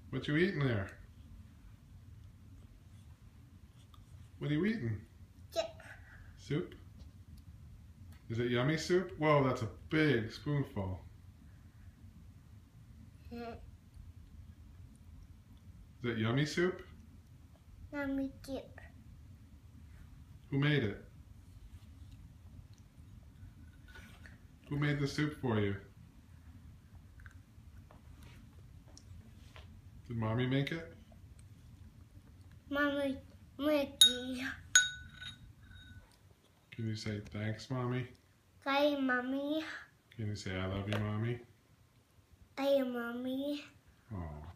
What you eating there? What are you eating? Soup. Soup? Is it yummy soup? Whoa, that's a big spoonful. Is it yummy soup? Yummy soup. Who made it? Who made the soup for you? Did Mommy make it? Mommy, Mickey. Can you say thanks, Mommy? Hi, Mommy. Can you say I love you, Mommy? Hi, Mommy. Oh.